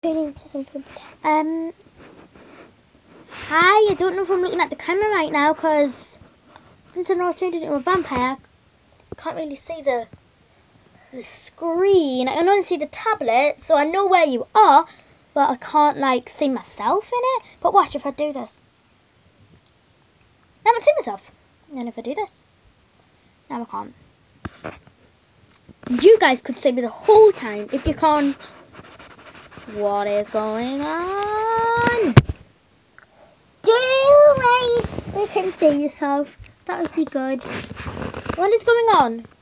going into something. Hi, I don't know if I'm looking at the camera right now because since I'm not changed into a vampire, I can't really see the screen. I can only see the tablet, so I know where you are, but I can't like see myself in it. But watch if I do this. I haven't seen myself. And then if I do this, now I can't. You guys could see me the whole time. If you can't, what is going on? Do you can see yourself. That would be good. What is going on?